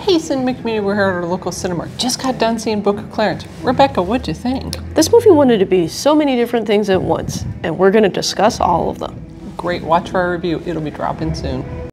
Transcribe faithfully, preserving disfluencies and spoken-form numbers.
Hey, Cinema Community, we're here at our local Cinemark. Just got done seeing Book of Clarence. Rebecca, what'd you think? This movie wanted to be so many different things at once, and we're going to discuss all of them. Great, watch for our review. It'll be dropping soon.